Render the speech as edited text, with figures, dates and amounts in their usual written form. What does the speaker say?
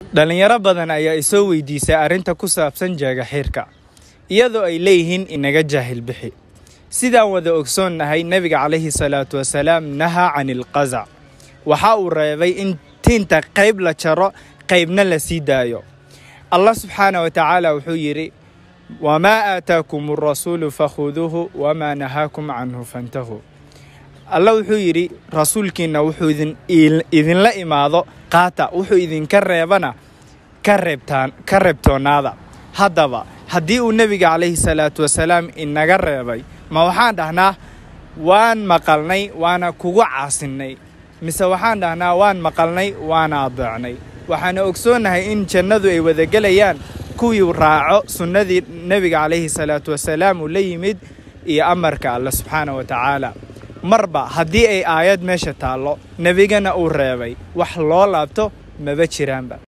dhalinyaro badan ayaa isoo weydiisay arinta ku saabsan jeega xirka iyadoo ay leeyihiin inaga jaahil bixi sidaan wada ogsoonnahay nabiga calayhi salaatu wasalaam nahaa canil qaza waxa uu reebay in tinta qayb la jaro qaybna la sii daayo Allah subhanahu wa ta'ala wuxuu yiri wama aataakumur rasuulu fakhuduhu wama nahaakum anhu fantahu Allah wuxuu yiri rasuulkiina wuxuu idin la imaado qaata wuxuu idin ka reebana ka reebtoonaada hadaba haddii uu nabiga calayhi salaatu wasalaam inaga reebay ma waxaan dhahnaa waan maqalnay waana kugu caasinay mise waxaan dhahnaa waan maqalnay waana adeecnay waxaan ogsoonahay in jannadu ay wada galayaan kuwii raaco sunnadii nabiga calayhi salaatu wasalaam uu la yimid iyo amarka Allah subhanahu wa ta'ala marba haddii ay aayad meesha taalo nabigana uu reebay wax loo laabto maba jiraanba